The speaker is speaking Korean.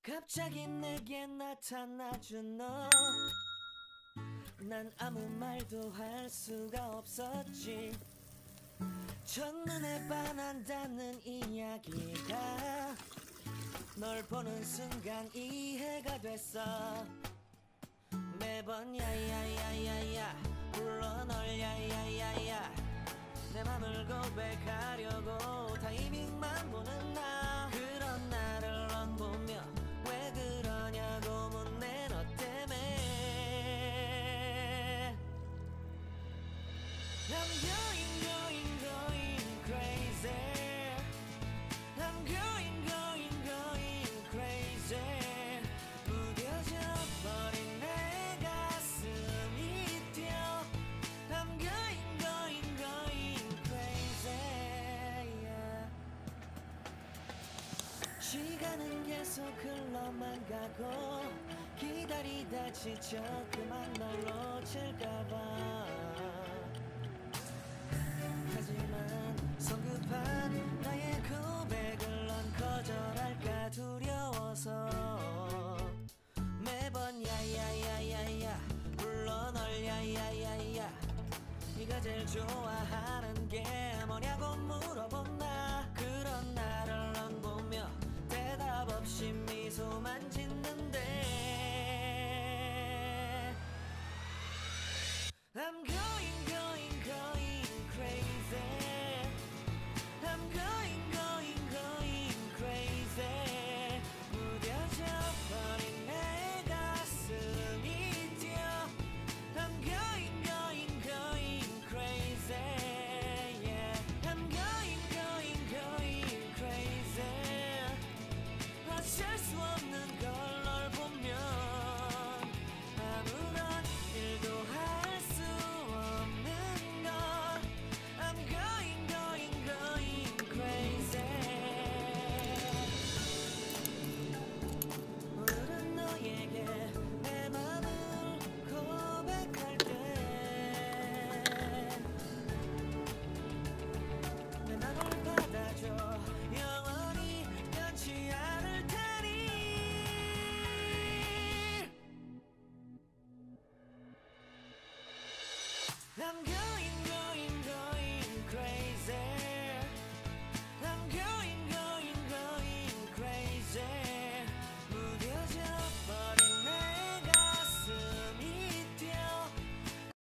갑자기 내게 나타나준 너, 난 아무 말도 할 수가 없었지. 첫눈에 반한다는 이야기가 널 보는 순간 이해가 됐어. 매번 야야야야야 불러 널 야야야야, 내 맘을 고백하려고 타이밍만 보는 나. 그런 나를 넌 보며 왜 그러냐고 묻네. 너 때문에 I'm going crazy. I'm going crazy. 무뎌져 버린 내 가슴이 뛰어. I'm going crazy, yeah. 시간은 계속 흘러만 가고 기다리다 지쳐 그만 널 놓칠까봐. 하지만 성급한 나의 고백을 넌 거절할까 두려워서 매번 야야야야야 불러 널 야야야야. 네가 제일 좋아하는 게 뭐냐고 물어본 나. 그런 나를 넌 보며 대답 없이 미소만